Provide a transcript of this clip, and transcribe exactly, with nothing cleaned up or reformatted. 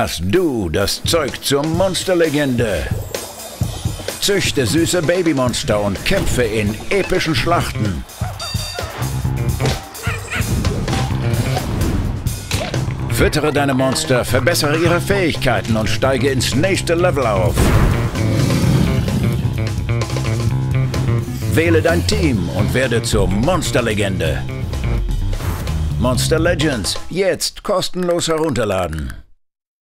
hast du das Zeug zur Monsterlegende. Züchte süße Babymonster und kämpfe in epischen Schlachten. Füttere deine Monster, verbessere ihre Fähigkeiten und steige ins nächste Level auf. Wähle dein Team und werde zur Monsterlegende. Monster Legends, jetzt kostenlos herunterladen.